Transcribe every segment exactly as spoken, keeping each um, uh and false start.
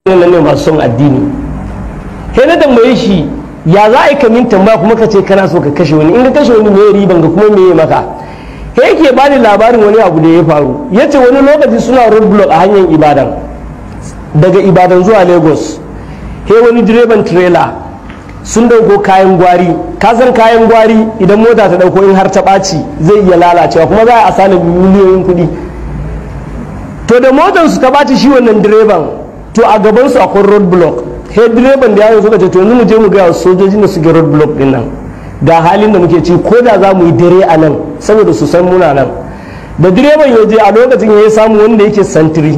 nan ne masu son addini. Sai na tambaye shi ya za a yi kamin tambaya kuma ka ce kana so ka kashe wani, in ka kashe wani me riban ga kuma me maka. Sai yake bani labarin wani abu da ya faru, yace wani lokaci suna road block a hanyar Ibadan daga Ibadan zuwa Lagos. Sai wani direban trailer sun dauko kayan gwari, kasan kayan gwari idan mota ta dauko in har ta ɓaci zai iya lalacewa kuma za a asali miliyoyin kuɗi. To da motar su ta ɓaci shi wannan direban, to a gaban su akwai road block. Sai direban da yaron suka ce to mu je mu ga sojojin da suke road block din nan ga halin da muke ci, ko da za mu yi dare a nan saboda su san muna nan. Da direban ya je a lokacin ya samu wanda yake santiri,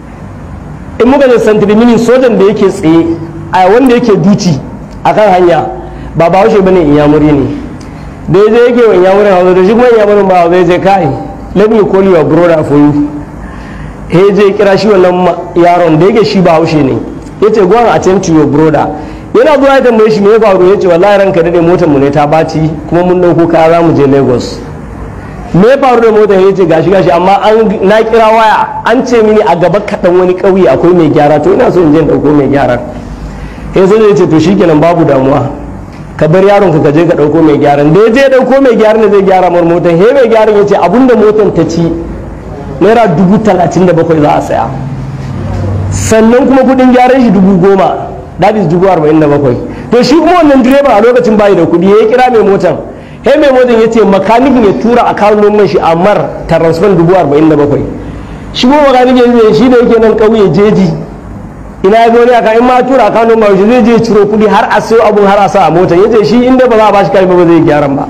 in muka je santiri mini sojan da yake tsaye a wanda yake duci a kan hanya ba ba haushe bane inyamuri ne, da ya je yake wa inyamurin hausa da shi kuma inyamurin ba zai je kai let me call your brother for you. Ya je kira shi wannan yaron da yake shi ba haushe ne, ya ce go and attend to your brother. Yana zuwa ya tambaye shi me ya faru, ya ce wallahi ranka dade motar mu ne ta baci kuma mun dauko kaya za mu je Lagos. Me ya faru da motar? Ya ce gashi gashi amma an na kira waya an ce mini a gaba kaɗan wani ƙauye akwai mai gyara, to ina so in je in dauko mai gyara. Ya zo ya ce to shikenan babu damuwa ka bar yaron ka je ka dauko mai gyaran. Da ya je dauko mai gyaran da zai gyara mar motar, he mai gyaran ya ce abinda motar ta ci naira dubu talatin da bakwai za a saya, sannan kuma kudin gyaran shi dubu goma, that is dubu arba'in da bakwai. To shi kuma wannan direban a lokacin bayi da kudi, ya kira mai motan, he mai motan ya ce makanikin ya tura a kawo noman shi a mar transfer dubu arba'in da bakwai. Shi kuma makanikin ya ce shi da yake nan kauye jeji ina ya zo ne aka in ma tura a kawo noman shi zai je ciro kudi har a sayo abun har a sa a motan, ya ce shi inda ba za a bashi kai ba zai gyaran ba.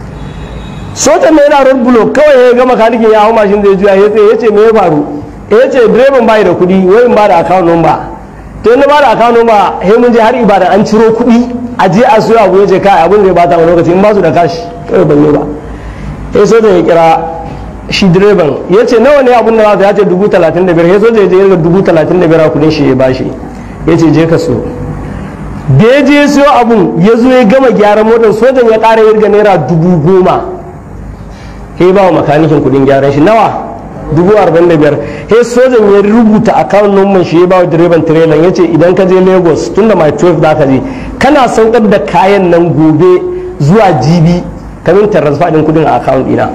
Sojan na yana road block kawai ya ga makanikin ya hau mashin zai juya ya tsaye, ya ce me ya faru? Ya ce direban bayi da kuɗi wai in ba da account number. To in ba da account number he mun je har Ibadan an ciro kuɗi a je a siyo abu, ya ce kai abin da ya bata wani lokaci in ba su da cash kawai ban yi ba. Sai sojan ya kira shi direban ya ce nawa ne abin da za ta, ya ce dubu talatin da biyar. Sai sojan ya je ya ga dubu talatin da biyar a kuɗin shi ya bashi, ya ce je ka so. Da ya je ya siyo abun ya zo ya gama gyaran motar, sojan ya ƙara yirga naira dubu goma. He ba wa makanikin kudin gyaran shi nawa dubu arba'in da biyar. He sojan ya rubuta account number shi ya ba wa direban trailer, ya ce idan ka je Lagos tun da my twelve za ka je kana saukar da kayan nan gobe zuwa jibi kamin transfer din kudin a account dina.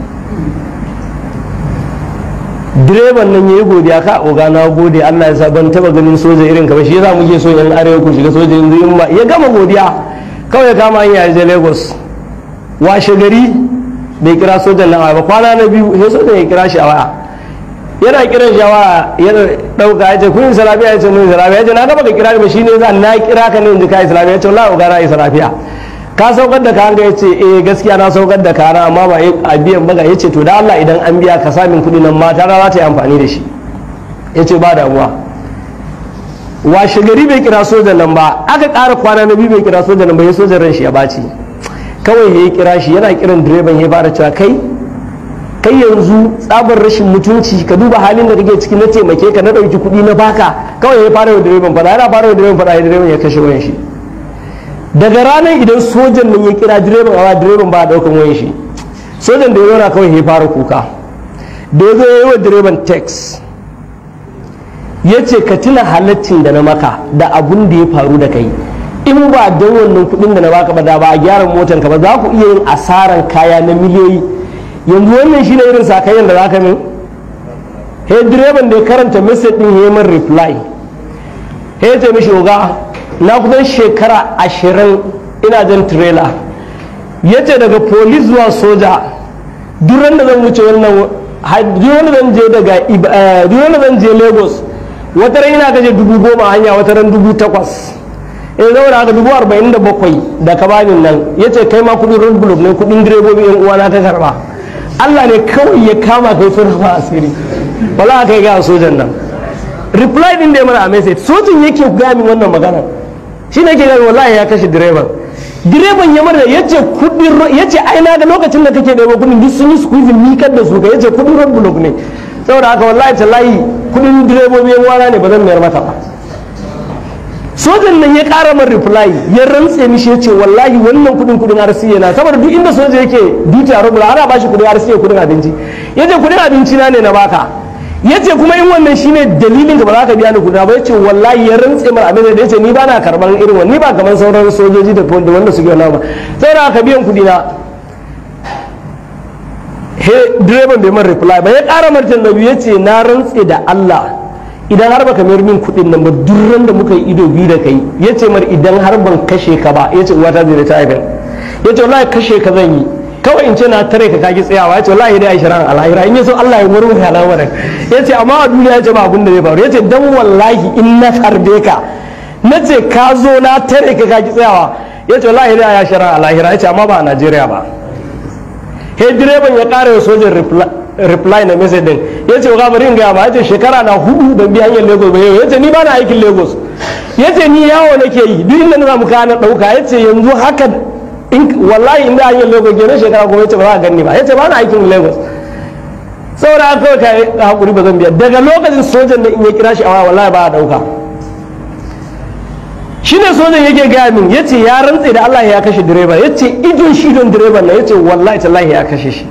Direban nan ya yi godiya, ka oga na gode Allah ya sa ban taba ganin soja irin ka ba, shi yasa muke so yan arewa ku shiga soja yanzu in ba. Ya gama godiya kawai ya kama hanya ya je Lagos. Washe gari bai kira sojan nan ba, kwana na biyu sai sojan ya kira shi a waya, yana kiran shi a waya ya dauka ya ce kun yi salafiya, ya ce mun yi salafiya. Ya ce na gaba ka kira ba shine za na kira ka ne in ji ka yi salafiya. Ya ce wallahi ga na yi salafiya, ka saukar da kayan ga? Ya ce eh gaskiya na saukar da kayan amma ba a biyan baga. Ya ce to da Allah idan an biya ka samin kuɗi nan mata za ta yi amfani da shi. Ya ce ba damuwa. Washe gari bai kira sojan nan ba, aka ƙara kwana na biyu bai kira sojan nan ba, ya sojan ran shi ya baci. Kawai ya kira shi, yana kiran direban ya fara cewa kai kai yanzu tsabar rashin mutunci ka duba halin da kake ciki, na taimake ka na ɗauki kuɗi na baka. Kawai ya fara wa direban fada, yana fara wa direban fada, ya direban ya kashe wayan shi. Daga ranar idan sojan nan ya kira direban awa direban ba a ɗaukan wayan shi. Sojan da ya zauna kawai ya fara kuka, da ya zo ya yi wa direban text ya ce ka tuna halaccin da na maka da abun da ya faru da kai, in ba don wannan kudin da na baka ba da ba a gyara motar ka ba za ku iya yin asaran kaya na miliyoyi. Yanzu wannan shine irin sakayen da zaka min. He direban da ya karanta message din ya min reply, he ya ce mishi oga na kusan shekara ashirin ina jan trailer, ya ce daga police zuwa soja duran da zan wuce wannan duran da zan je daga duran da zan je Lagos wata ran ina gaje dubu goma hanya, wata ran dubu takwas. Ya zauna haka dubu arba'in da bakwai da kabanin nan. Ya ce kai ma kudin road block ne, kudin direbobi yan uwana ta karba. Allah ne kawai ya kama kai sun rufa asiri, wala aka yi ga sojan nan. Reply din da ya mana a message, sojan yake gaya min wannan magana, shi ne ke gani wallahi ya kashe direban. Direban ya mara ya ce kudin, ya ce ai na ga lokacin da kake ɗebo kudin duk sun yi squeezing mikar da su ka, ya ce kudin road block ne, saboda haka wallahi tallahi kudin direbobi yan uwana ne ba zan mayar maka ba. Sojan nan ya kara min reply ya rantse mishi, ya ce wallahi wannan kudin kudin R C A na, saboda duk inda soja yake duty a rubula ana bashi kudin R C A kudin abinci. Ya ce kudin abinci na ne na baka, ya ce kuma in wannan shine dalilin ka ba za ka biya ni kuɗi ba, ya ce wallahi ya rantse mara abin da ya ce ni ba na karɓar irin wani, ni ba kamar sauran sojoji da wanda suke wani ba, sai da aka biyan kuɗi na. he direban bai man reply ba, ya ƙara martan da biyu ya ce na rantse da Allah idan har baka mayar min kuɗin nan ba durran da muka yi ido biyu da kai, ya ce mar idan har ban kashe ka ba, ya ce uwata zai da ta haifar, ya ce wallahi kashe ka zan yi kawai in ce na tare ka kaki tsayawa, ya ce wallahi dai aisha ran alahira in yaso Allah ya murmure al'amarin, ya ce amma a duniya ya ce ba abin da zai faru, ya ce dan wallahi in na harbe ka na ce ka zo na tare ka kaki tsayawa, ya ce wallahi dai aisha ran alahira, ya ce amma ba a Najeriya ba. He direban ya ƙara sojan reply na message din, ya ce ga bari in gaya ba, ya ce shekara na hudu ban bi hanyar Lagos ba yau, ya ce ni ba na aikin Lagos, ya ce ni yawo nake yi duk inda na samu kayan na ɗauka, ya ce yanzu haka wallahi inda hanyar Lagos ke na shekara kuma ya ce ba za a ganni ba, ya ce ba na aikin Lagos, saboda haka kawai ka haƙuri ba zan biya. Daga lokacin sojan da in ya kira shi a waya wallahi ba a ɗauka. Shi ne sojan yake gaya min, ya ce ya rantse da Allah ya kashe direba, ya ce idon shi don direban na, ya ce wallahi tallahi ya kashe shi.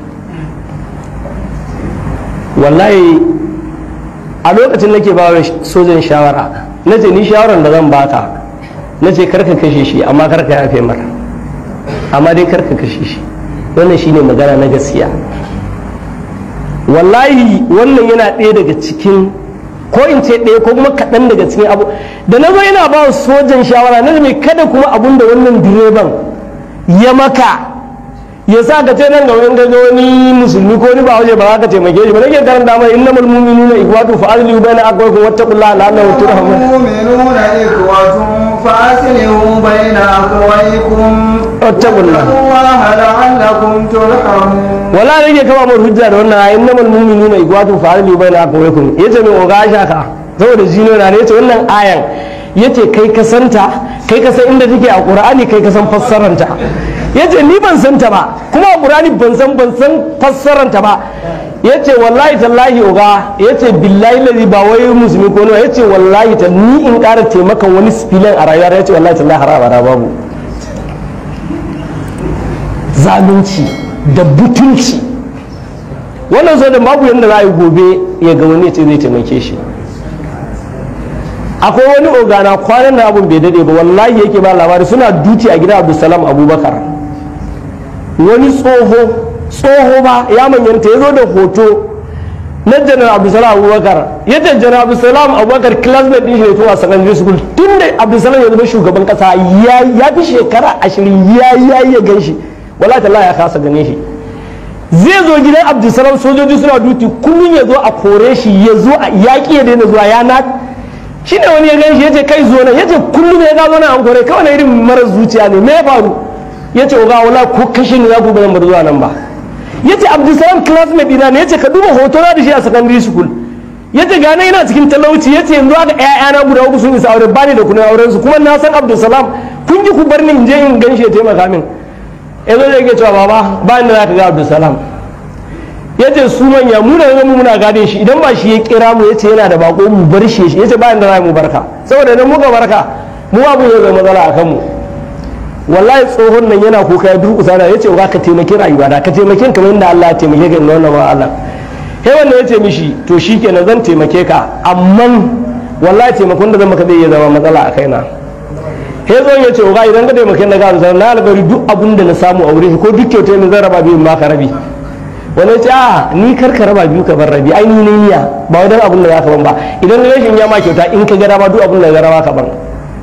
Wallahi a lokacin nake ba wa sojan shawara, na ce ni shawaran da zan baka, na ce karka kashe shi amma karka yafe mara, amma dai karka kashe shi, wannan shine magana na gaskiya. Wallahi wannan yana ɗaya daga cikin, ko in ce ɗaya ko kuma kaɗan daga cikin abu da na zo yana ba sojan shawara na mai kada kuma abun da wannan direban ya maka ya sa ka ce nan ga wani gaga wani musulmi ko ni ba waje ba za ka taimake shi ba, nake karanta mai innamal mu'minuna ikhwatu fa aslihu baina akhawaykum wattaqullaha la'allakum turhamun. mu'minuna ikhwatu fa aslihu baina akhawaykum wattaqullaha la'allakum turhamun. wala nake kama mu hujja da wannan innamal mu'minuna ikhwatu fa aslihu baina akhawaykum, yace mai oga shaka saboda jino na ne, yace wannan ayan yace kai ka santa, kai ka san inda take a Qur'ani, kai ka san fassaranta, yace ni ban santa ba kuma a Qur'ani ban san ban san fassaranta ba, yace wallahi tallahi oga, yace billahi lazi ba wai musulmi ko ne, yace wallahi ta ni in ƙara taimakan wani spilin a rayuwa, yace wallahi tallahi haraba babu. Zalunci da butunci wannan so da babu yanda za a yi gobe ya ga wani ya ce zai taimake shi. Akwai wani ogana kwanan na abun bai dade ba wallahi yake ba labari, suna duti a gidan Abdulsalam Abubakar, wani tsoho tsoho ba ya manyanta ya zo da hoto na janar Abdulsalam Abubakar, ya ce janar Abdulsalam Abubakar classmate din shi ne tuwa secondary school, tun da Abdulsalam ya zama shugaban kasa ya fi shekara ashirin ya yi ya gan shi, wallahi tallahi ya kasa gane shi. Zai zo gidan Abdulsalam sojoji suna duti kullum ya zo a kore shi, ya zo a yaƙi ya daina zuwa ya na shi ne wani ya gan shi ya ce kai zo nan, ya ce kullum ya ga zo nan an kore, kawai na irin mara zuciya ne, me ya faru? Ya ce ga wala ko kashe ne za ku bayan bar zuwa nan ba. Ya ce Abdulsalam classmate dina ne, ya ce ka duba hoto na da shi a secondary school, ya ce gane ina cikin talauci, ya ce yanzu haka ƴaƴana guda uku sun isa aure ba ni da kuɗin auren su, kuma na san Abdulsalam kun ji ku bar ni in je in gan shi ya taimaka min. Ya zo ya ke cewa baba ba ni da za ka ga Abdulsalam, ya ce su manya mu da mu muna gadin shi, idan ba shi ya kira mu ya ce yana da bako mu bar shi, ya ce ba inda za mu barka, saboda idan muka barka mu abu ya zama matsala a kanmu. Wallahi tsohon nan yana kuka ya durƙusa da ya ce ka taimaki rayuwa da ka taimake kamar yadda Allah ya taimake ka inna wannan Allah. Sai wannan ya ce mishi to shikenan zan taimake ka, amma wallahi taimakon da zan maka zai iya zama matsala a kaina. Sai zon ya ce ga idan ka taimake na ga na alƙawari duk abin da na samu a wurin ko duk kyautai ne zan raba biyu ma ka rabi. Wani ce a ni kar ka raba biyu ka bar rabi, ai ni ne niyya ba wajen abin da za ka ban ba, idan rashin ya ma kyauta in ka gara ma duk abin da ya gara ka ban.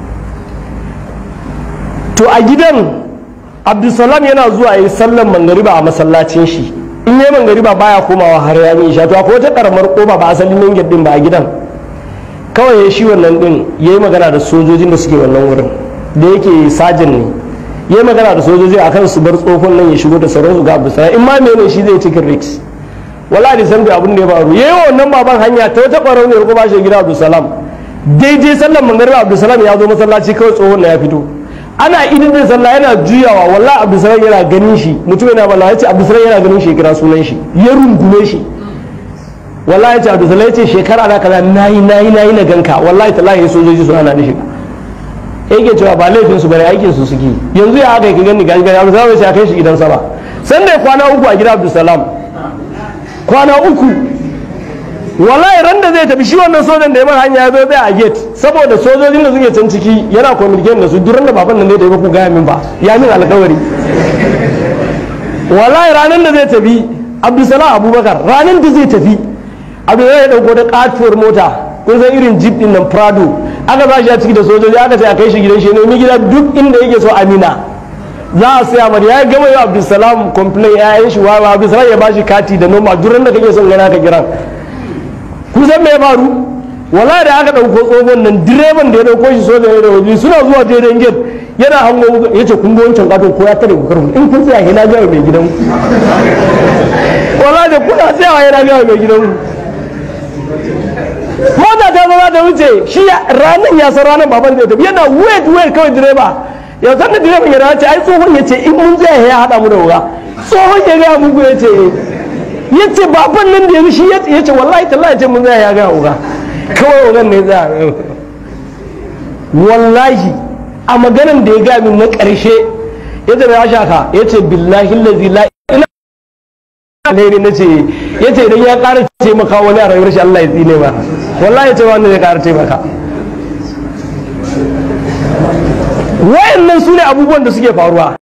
To a gidan Abdulsalam yana zuwa yi sallan mangariba a masallacin shi, in yi mangariba baya komawa har ya isha, to akwai wata karamar koba ba asalin nan din ba a gidan, kawai ya shi wannan din ya yi magana da sojojin da suke wannan wurin da yake sajin ne, ya magana da sojoji akan su bar tsohon nan ya shigo da sauransu ga Abdulsalam, in ma mene shi zai cikin riks. Wala da san abin da ya faru, yayi wannan baban hanya ta wata ƙwararru ne ko ba shi gida Abdulsalam, daidai sallan mangariba Abdulsalam ya zo masallaci kawai tsohon na ya fito, ana idin da sallah yana juyawa, wallahi Abdulsalam yana ganin shi, mutum yana bala, yace Abdulsalam yana ganin shi, kira sunan shi ya rungume shi, wallahi yace Abdulsalam yace shekara na kaza nayi nayi nayi na ganka, wallahi tallahi sojoji suna na nishi, yake cewa ba laifin su bane aikin su suke, yanzu ya haka ka gani gaji gaji Abdulsalam yace a kai shi gidan sa ba, san da kwana uku a gidan Abdulsalam, kwana uku wallahi ran da zai tafi shi wannan sojan da ya bar hanya ya zo tsaya a gate saboda sojojin da suke can ciki yana communication da su duran da baban nan zai tafi ku gaya min ba ya min alkawari wallahi ranar da zai tafi Abdulsalam Abubakar ranar da zai tafi Abdulsalam ya dauko da katuwar mota kun san irin jeep din nan Prado aka ba shi a ciki da sojoji aka ce a kai shi gidan shi ne mi gida duk inda yake so Amina za a saya mata ya gama yau Abdulsalam complain ya yi shi wawa Abdulsalam ya ba shi kati da noma duran da kake son gana ka kiran ku san me ya faru wala da aka dauko tsohon nan direban da ya dauko shi soja ne da waje suna zuwa daidai gate yana hango yace kun ga wancan katon ko ya tare ku karfu in kun tsaya hina ga mai gidan wala da kuna tsaya yana ga mai gidan mota ta zama ta wuce shi ranan ya san ranan baban zai tafi yana wait wait kawai direba ya san da direban ya race ai tsohon yace in mun tsaya ya hada mu da wuga tsohon ya ga muku yace yace baban nan da ya shi yace wallahi tallahi yace mun tsaya ya ga wuga kawai wugan ne za wallahi a maganan da ya ga min na karshe yace ya shaka yace billahi allazi la alheri na ce ya ce idan ya ƙara taimaka wani a rayuwar shi Allah ya tsine ba wallahi ya ce wanda ya ƙara taimaka wayannan su ne abubuwan da suke faruwa